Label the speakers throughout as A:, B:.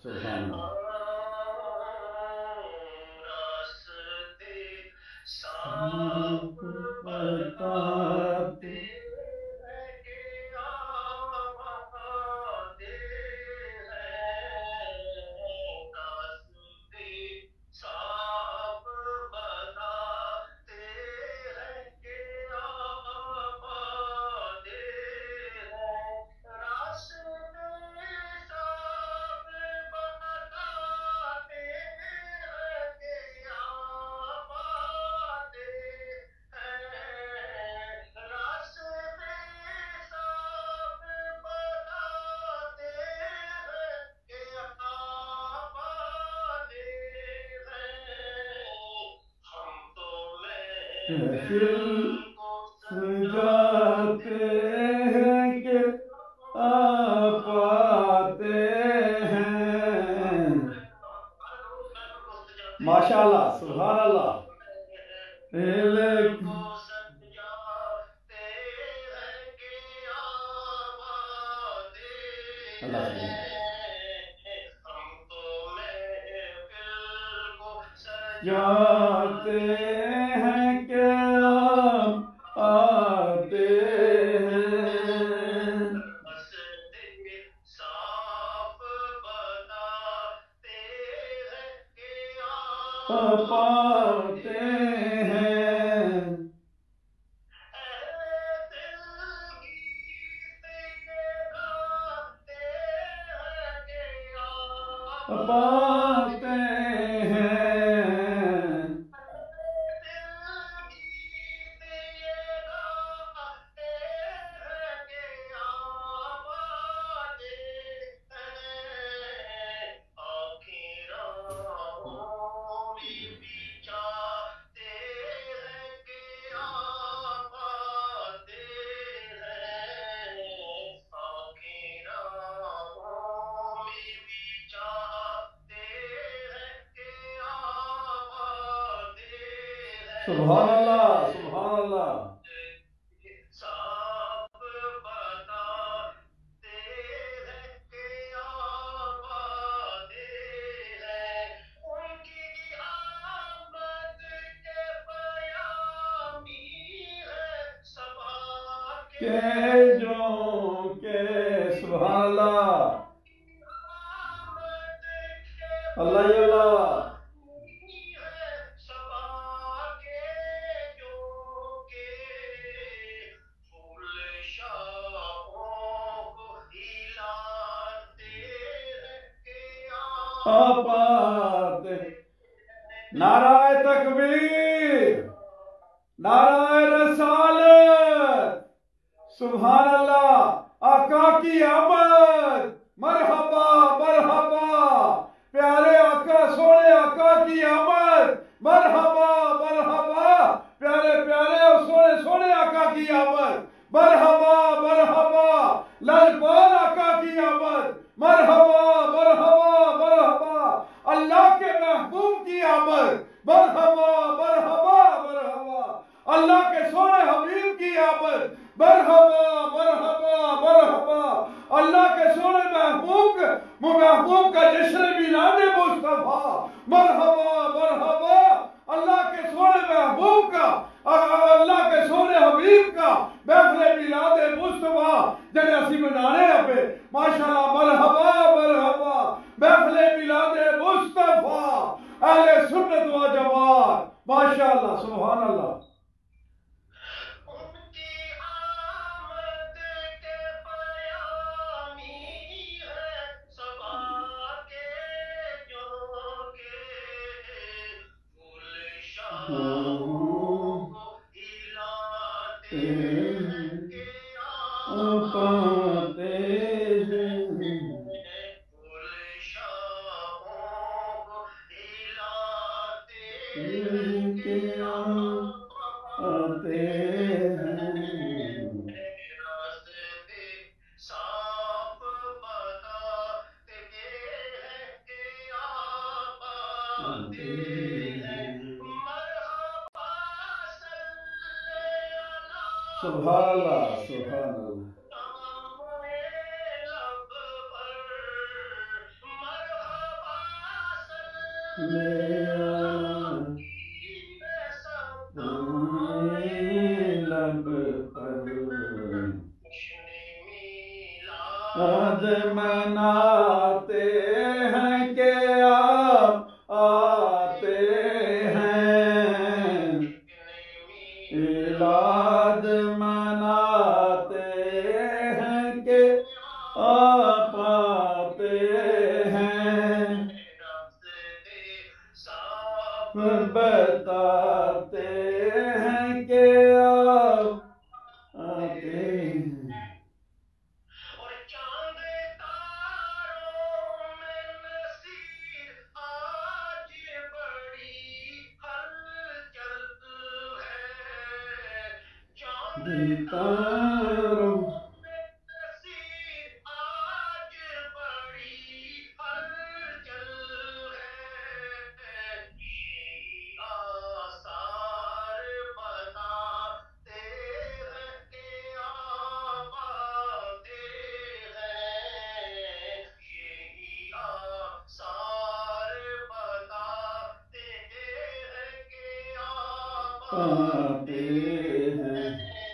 A: سبحان اللہ بتاتے جاتے ہیں کہ آپ آتے ہیں ماشاءاللہ سبحان اللہ جاتے ہیں کہ آپ آتے ہیں آپ آتے ہیں آپ آتے ہیں سبحان اللہ سبحان اللہ کہ جو کہ سبحان اللہ اللہ یا اللہ آپ آتے نعرہ تکبیر نعرہ رسالت سبحان اللہ آقا کی آمد مرحبا مرحبا پیارے آقا سونے آقا کی آمد مرحبا مرحبا پیارے پیارے اور سونے سونے آقا کی آمد مرحبا مرحبا لالپال آقا کی آمد مرحبا مرحبا مرحبا اللہ کے محبوب کی آمد مرحبا مرحبا مرحبا اللہ کے سونے حبیب کی آمد مرحبا مرحبا مرحبا اللہ کے سونے محبوب کا جشن میلاد مصطفیٰ مرحبا مرحبا اللہ کے سونے محبوب کا اللہ کے سونے حبیب کا محفل میلاد مصطفیٰ جنہیں اسی منانے پہ ماشاءاللہ مرحبا مرحبا محفل میلاد مصطفیٰ اہل سنت و جماعت ماشاءاللہ سبحان اللہ سبحان اللہ سبحان اللہ لب پر آج مناتے ہیں کہ آپ آتے ہیں میلاد مناتے ہیں کہ آپ آتے ہیں بتاتے ہیں کہ آپ آتے ہیں ستاروں آتے ہیں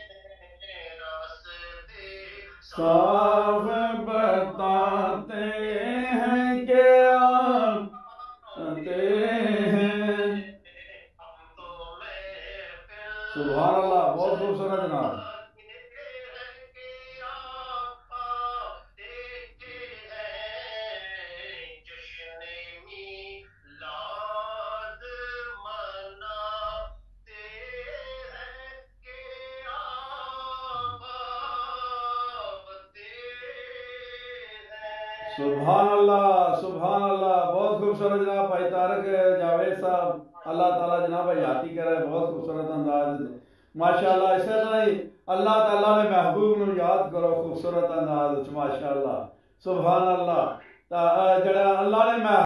A: صاف بتاتے ہیں کہ آپ آتے ہیں سبحان اللہ بہت خوبصورت جناب سبحان اللہ بہت خوبصورت جناب بھائی طارق جاوید صاحب اللہ تعالیٰ جناب بھائی یاتی کرے بہت خوبصورت انداز ماشاءاللہ اس طرح ہی اللہ تعالیٰ نے محبوب نو یاد کرو خوبصورت انداز ماشاءاللہ سبحان اللہ جڑا اللہ نے